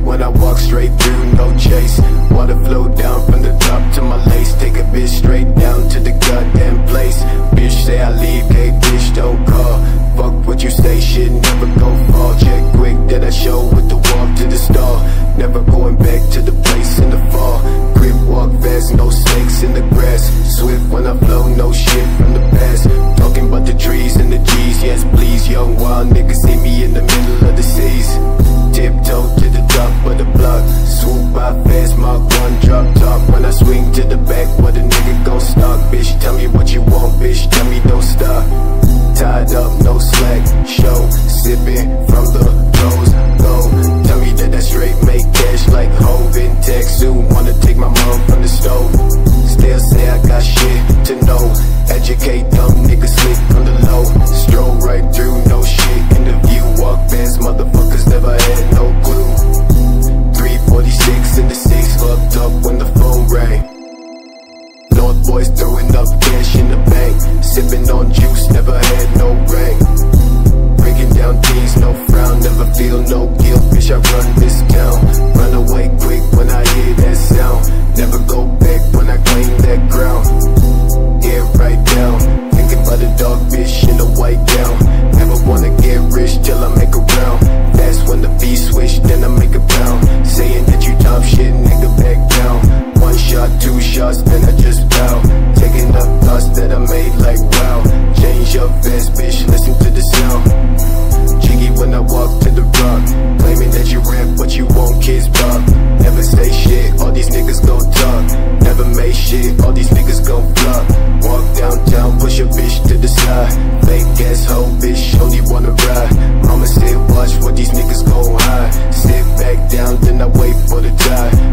when I walk straight through, no chase. Water flow down from the top to my lace. Take a bitch straight down to the goddamn place. Bitch say I leave, hey bitch don't call. Fuck what you say, shit never go far. Check quick that I show with the walk to the star. Never going back to the place in the fall. Grip walk fast, no snakes in the grass. Swift when I flow, no shit from the past. Talking about the trees and the G's, yes please. Young wild niggas see me in the middle of the seas. Tiptoe to the top of the block. Swoop by fast, Mark 1 drop top. When I swing to the back, what a nigga gon' stop. Bitch, tell me what you want, bitch, tell me don't stop. Tied up, no slack, show. Sipping from the rose gold. Tell me that I straight make cash like Hov in tech. Soon wanna take my mom from the stove. Still say I got shit to know. Educate dumb niggas slick on the low. Stroll right through, no shit in the view. Walk past motherfuckers, never had no clue. 346 in the 6, fucked up when the phone rang. North boys throwing up cash in the bank. Sipping on juice, never had no rank. Breaking down things, no frown. Never feel no guilt, bitch, I run this town. Run away quick when I hear that sound. Never go back when I claim that ground. Get right down, thinking about a dog bitch in a white gown. Never wanna get rich till I make a round. That's when the beat switch, then I make a pound. Saying that you top shit, nigga, back down. One shot, 2 shots, then I just bow. Taking up thoughts that I made like wow. Change your vest, bitch, listen to the sound. Jiggy when I walk to the rock. Claiming that you rap what you want, kids pop. Never say shit, all these niggas gon' talk. Never make shit, all these niggas gon' flop. Walk downtown, push a bitch to the side. Fake ass hoe, bitch, only wanna ride. Mama said watch what these niggas gon' hide. Sit back down, then I wait for the tide.